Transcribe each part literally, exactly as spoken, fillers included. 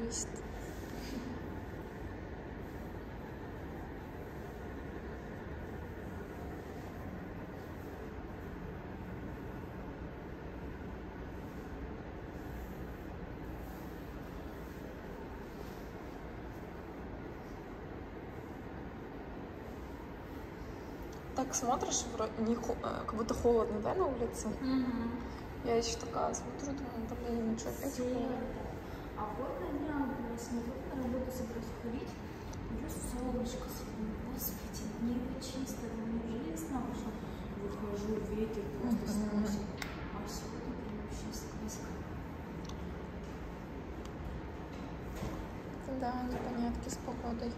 зависит. Так смотришь, вроде не хо... как будто холодно, да, на улице? Угу. Я еще такая смотрю, думаю, блин, что опять холодно. А вот на днях я смотрю, на работу собираюсь ходить, уже солнышко светит, господи, небо чисто, неужели весна пошла? Выхожу, ветер просто сносит, а сегодня прям вообще сказка. Да, непонятки с погодой.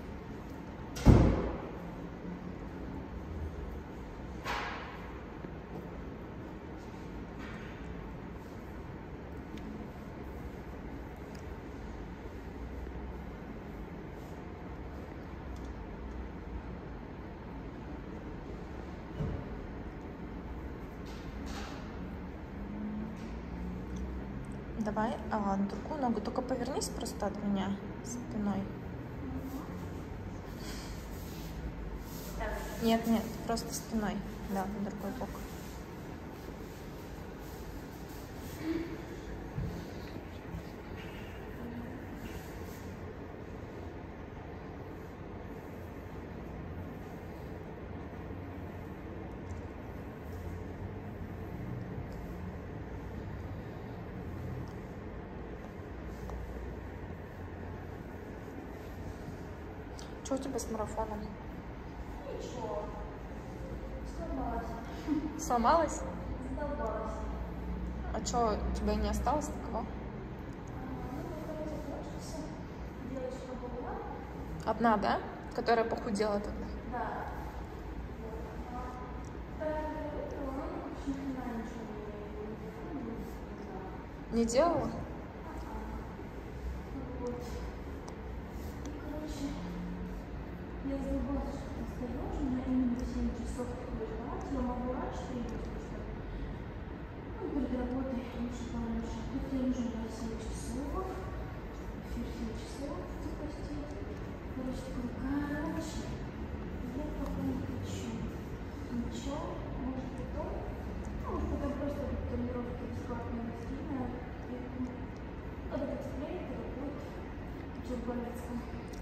Давай а, на другую ногу, только повернись просто от меня спиной. Нет, нет, просто спиной, да, на другой бок. Что у тебя с марафоном? Ничего. Сломалась. Сломалась? Сдалась. А что, у тебя не осталось такого? Девочка была. Одна, да? Которая похудела тогда? Да. Не делала? Я забыла, что остаешь, но именно семь часов лежать, я могу раньше приехать, ну, перед работой лучше пораньше. Тут я нужно было семь часов, эфир семь часов запустить. Короче, короче, я пока не хочу ничего, может потом, ну, может потом просто будут тренировки бесплатные растения, надо дисплей, это будет в Галицком.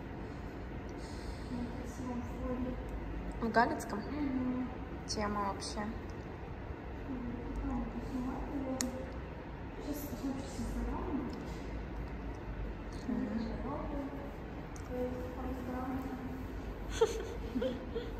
В Галицком? Угу. Тема вообще. Сейчас посмотрю с Инстаграмом. Угу.